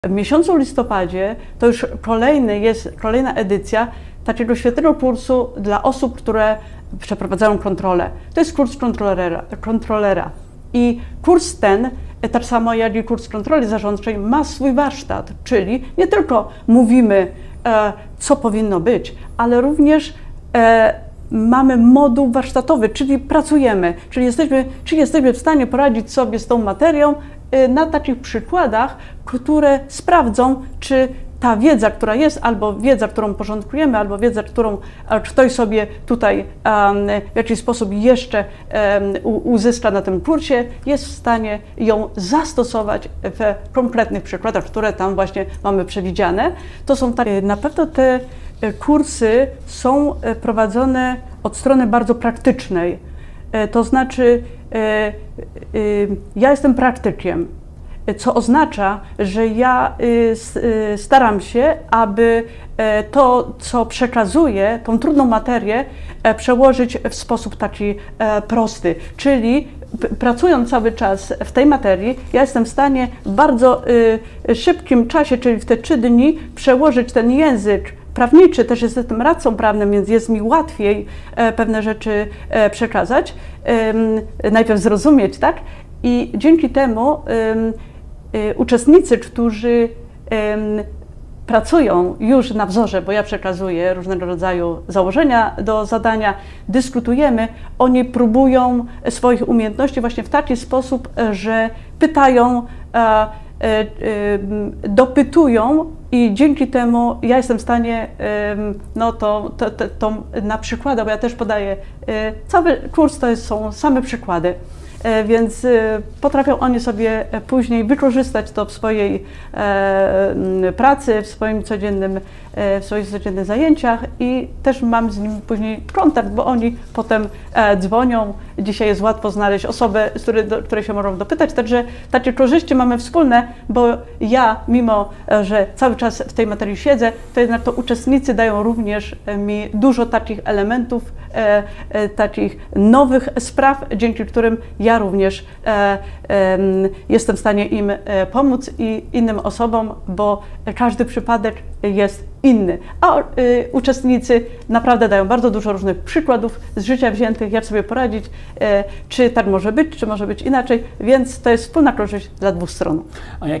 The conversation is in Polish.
W miesiącu listopadzie to już kolejna edycja takiego świetnego kursu dla osób, które przeprowadzają kontrolę. To jest kurs kontrolera. I kurs ten, tak samo jak i kurs kontroli zarządczej, ma swój warsztat, czyli nie tylko mówimy, co powinno być, ale również mamy moduł warsztatowy, czyli pracujemy, czyli jesteśmy w stanie poradzić sobie z tą materią na takich przykładach, które sprawdzą, czy ta wiedza, która jest, albo wiedza, którą porządkujemy, albo wiedza, którą ktoś sobie tutaj w jakiś sposób jeszcze uzyska na tym kursie, jest w stanie ją zastosować w konkretnych przykładach, które tam właśnie mamy przewidziane. To są takie, na pewno te kursy są prowadzone od strony bardzo praktycznej. To znaczy, ja jestem praktykiem, co oznacza, że ja staram się, aby to, co przekazuję, tą trudną materię, przełożyć w sposób taki prosty. Czyli pracując cały czas w tej materii, ja jestem w stanie w bardzo szybkim czasie, czyli w te 3 dni, przełożyć ten język prawniczy, też jestem radcą prawnym, więc jest mi łatwiej pewne rzeczy przekazać, najpierw zrozumieć, tak? I dzięki temu uczestnicy, którzy pracują już na wzorze, bo ja przekazuję różnego rodzaju założenia do zadania, dyskutujemy, oni próbują swoich umiejętności właśnie w taki sposób, że pytają, dopytują i dzięki temu ja jestem w stanie, no to na przykładach, bo ja też podaję, cały kurs to są same przykłady. Więc potrafią oni sobie później wykorzystać to w swojej pracy, w swoich codziennych zajęciach i też mam z nimi później kontakt, bo oni potem dzwonią. Dzisiaj jest łatwo znaleźć osobę, której się mogą dopytać, także takie korzyści mamy wspólne, bo ja, mimo że cały czas w tej materii siedzę, to jednak to uczestnicy dają również mi dużo takich elementów, takich nowych spraw, dzięki którym ja również jestem w stanie im pomóc i innym osobom, bo każdy przypadek jest inny. A uczestnicy naprawdę dają bardzo dużo różnych przykładów z życia wziętych, jak sobie poradzić, czy tak może być, czy może być inaczej, więc to jest wspólna korzyść dla 2 stron. A